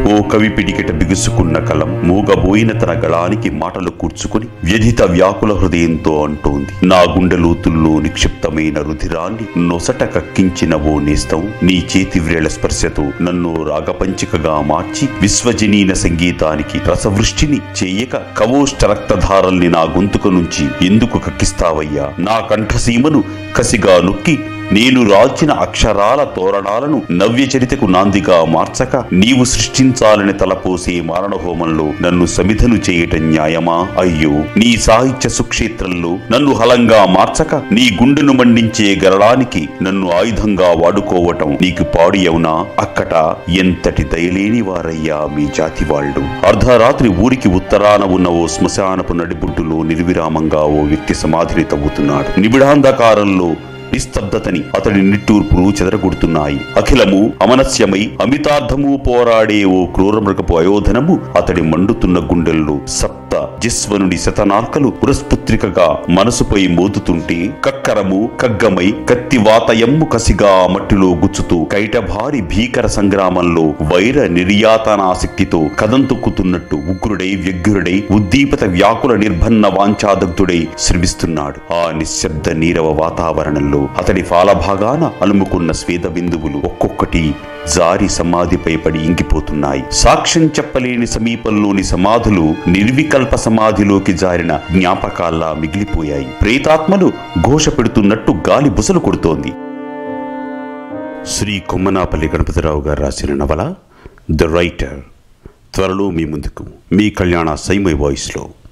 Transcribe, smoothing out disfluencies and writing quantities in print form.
ఓ కవి పిడికిట బిగుసుకున్న కలం మూగబోయిన తన గళానికి మాటలు కూర్చుకుని వ్యధిత వ్యాకుల హృదయంతో అంటోంది. నా గుండె లోతుల్లో నిక్షిప్తమైన రుధిరాన్ని నొసట కక్కించిన ఓ నేస్తం నీ చేతి వ్రేళ్ల స్పర్శతో నన్ను రాగపంచికగా మార్చి విశ్వజనీన సంగీతానికి రసవృష్టిని చేయక కవోష్ట రక్తధారల్ని నా గొంతుక నుంచి ఎందుకు కక్కిస్తావయ్యా? నా కంఠసీమను కసిగా నొక్కి నేను రాల్చిన అక్షరాల తోరణాలను నవ్యచరితకు నాందిగా మార్చక నీవు సృష్టించాలని తలపోసే మారణహోమంలో నన్ను సమిధను చేయటం న్యాయమా? అయ్యో, నీ సాహిత్య సుక్షేత్రంలో నన్ను హలంగా మార్చక నీ గుండెను మండించే గరళానికి నన్ను ఆయుధంగా వాడుకోవటం నీకు పాడి అవునా? అక్కట ఎంతటి దయలేని వారయ్యా మీ జాతి వాళ్ళు. అర్ధరాత్రి ఊరికి ఉత్తరాన ఉన్న ఓ శ్మశానపు నడిబుడ్డులో నిర్విరామంగా ఓ వ్యక్తి సమాధిని తవ్వుతున్నాడు. నిబిడాంధకారంలో నిస్తబ్దతని అతడి నిట్టూర్పులు చెదరగొడుతున్నాయి. అఖిలము అమనస్యమై అమితార్థము పోరాడే ఓ క్రూరమృగపు అయోధనము అతడి మండుతున్న గుండెల్లో సప్త జిస్వనుడి శతనార్కలు పురస్పుత్రికగా మనసుపై మోదుతుంటే కక్కరము కగ్గమై కత్తివాతయమ్ము కసిగా మట్టిలో గుచ్చుతూ కైటభారి భీకర సంగ్రామంలో వైర నిర్యాతనాశక్తితో కదంతొక్కుతున్నట్టు ఉగ్రుడై వ్యగ్రుడై ఉద్దీపిత వ్యాకుల నిర్భన్న వాంఛాదగ్ధుడై శ్రమిస్తున్నాడు. ఆ నిశ్శబ్ద నీరవ వాతావరణంలో అతడి ఫాలభాగాన అలుముకున్న స్వేద బిందువులు ఒక్కొక్కటి జారి సమాధిపై పడి ఇంకిపోతున్నాయి. సాక్ష్యం చెప్పలేని సమీపంలోని సమాధులు నిర్వికల్ప సమాధిలోకి జారిన జ్ఞాపకాల్లా మిగిలిపోయాయి. ప్రేతాత్మలు ఘోష పెడుతున్నట్టు గాలి బుసలు కొడుతోంది. శ్రీ కొమ్మనాపల్లి గణపతిరావు గారు రాసిన నవల ద రైటర్ త్వరలో మీ ముందుకు, మీ కళ్యాణ సైమై వాయిస్లో.